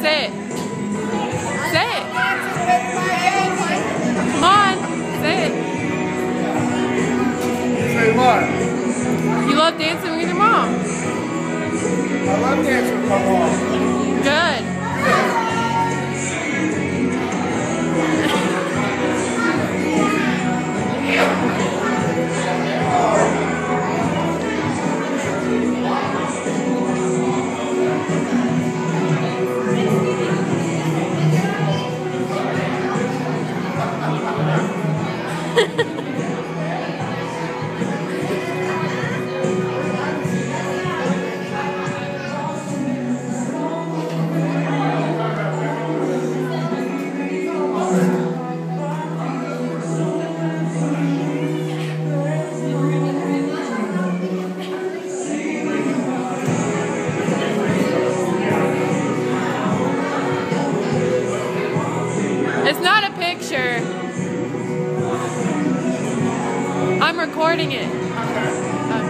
Say it. Say it. Come on. Say it. Say what? You love dancing with your mom. I love dancing with my mom. Good. It's not a picture. I'm recording it. Okay.